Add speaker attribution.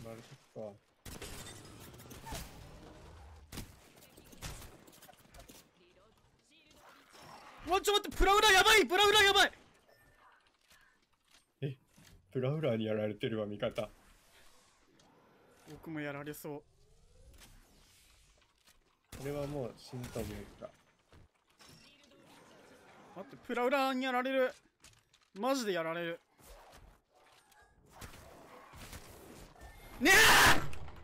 Speaker 1: バルシックか。
Speaker 2: うわ、ちょっと待って、プラウラやばい、プラウラやばい。
Speaker 1: え、プラウラーにやられてるわ、味方。
Speaker 2: 僕もやられそう。
Speaker 1: これはもう死ぬと思うか。
Speaker 2: 待って、プラウラにやられる。マジでやられる。ねえ